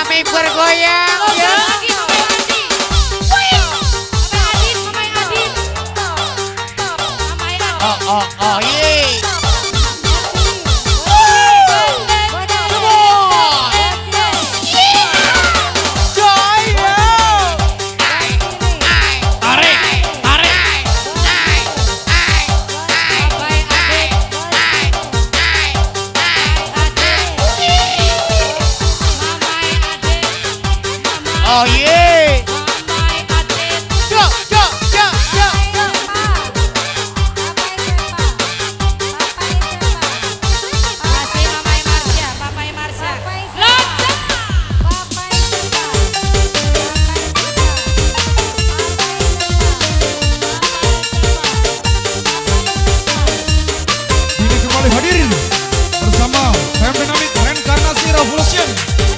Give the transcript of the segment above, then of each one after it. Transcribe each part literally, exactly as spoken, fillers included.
Dinamik bergoyang ya. Oh oh oh ye. Oh yeah. Jok, jok, jok, jok. Kasih Mamai Marsha, Papai Marsha. Ini kembali hadir bersama Fem Dynamic Reinkarnasi Revolution.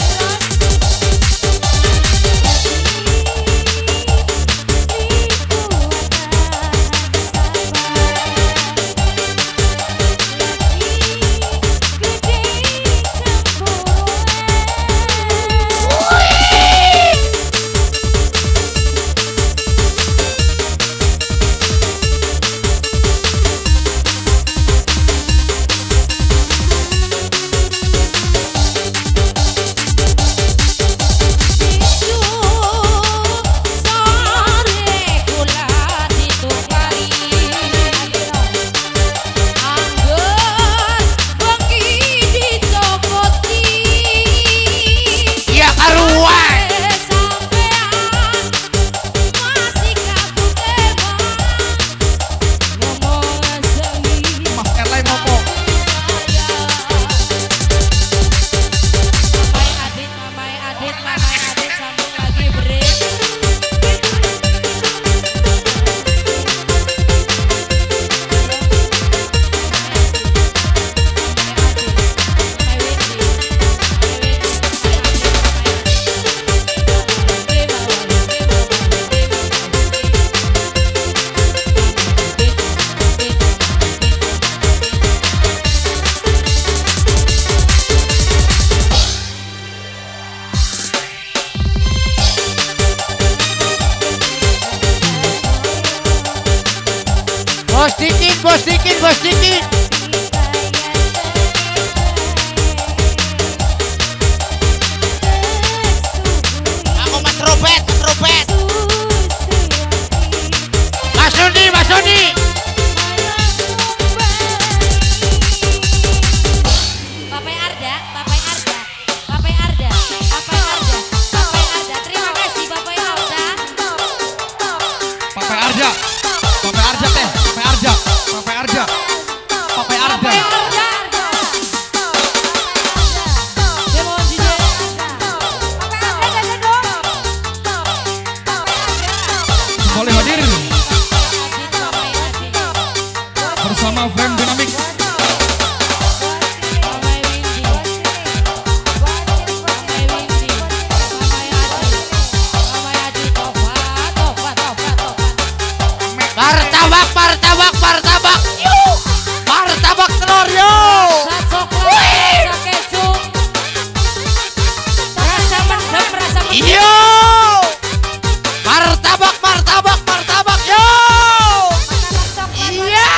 Bos dikit, bos dikit, bos dikit. Aku mas Robet, mas Robet. Mas Sony, mas Sony. Papai Arda, Papai Arda, Papai Arda, Papai Arda, Papai Arda. Terima kasih Papai Arda. Papai Arja, Papai Arja teh, Papai Arja, Papai Arja, Papai Arja. Kembali hadir bersama Fem Dynamic. Martabak, martabak, martabak. Yuk. Martabak telur yo. Rasa keju, rasa mendem, rasa mendem. Yo. Martabak, martabak, martabak yo. Iya.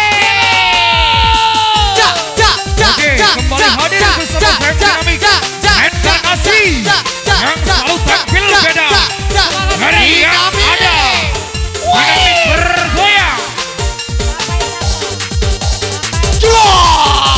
Ja, ja, ja, Oke, ja, kembali ja, hadir ja, bersama ja, Fem ja, Dynamic ja, ja, Reinkarnasi ja, ja, yang ja, selalu ja, tampil ja, beda. ja, ja. Hari yang ada Dynamic bergoyang. Jua.